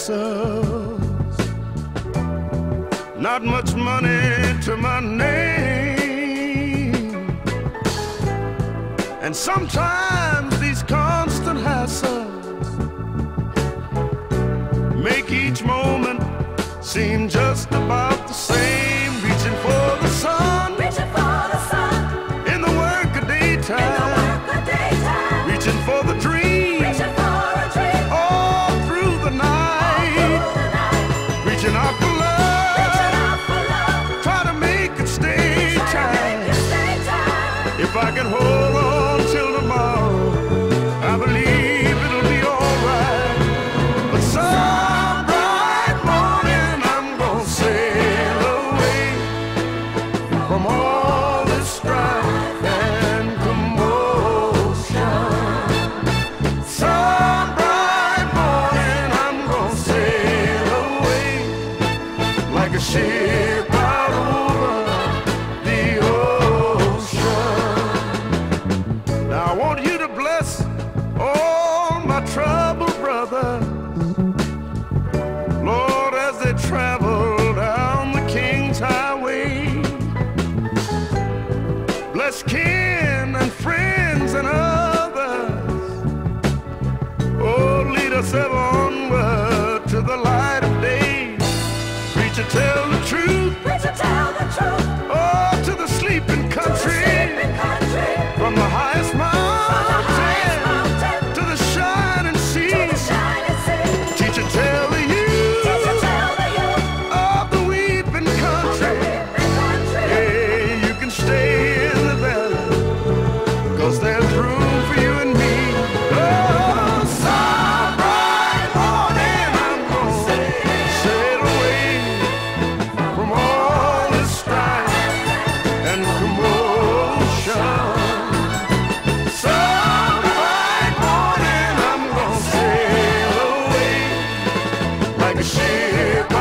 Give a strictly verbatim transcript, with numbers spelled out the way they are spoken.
answers, not much money to my name, and sometimes these constant hassles make each moment seem just about the same. Reaching for the sun, reaching for the sun, in the work of daytime, in the work of daytime, reaching for the dream, reaching for a dream, all through the night, all through the night, reaching out for love, reaching out for love, try to make it stay try to make it stay tight. If I can hold on till tomorrow, I believe it'll be alright. But some bright morning I'm gonna sail away from all this strife and commotion. Some bright morning I'm gonna sail away like a ship out over the ocean. Now I want you to bless all my troubled brothers, Lord, as they travel down the King's Highway. Bless kin and friends and others. Oh, lead us ever onward to the light of day. Preacher, tell the truth. Preacher, tell the truth. Oh, to the sleeping To the country. sleeping country, From the highest from the highest mountain mountain to the shining to sea. the shining sea. Teacher, tell the youth Teacher, tell the youth of the weeping of the country. weeping country, Hey, you can stay in the valley, 'cause there's room for you and me. Oh, some bright morning I'm gonna sail away from all this strife and commotion. Some bright morning I'm gonna sail away like a ship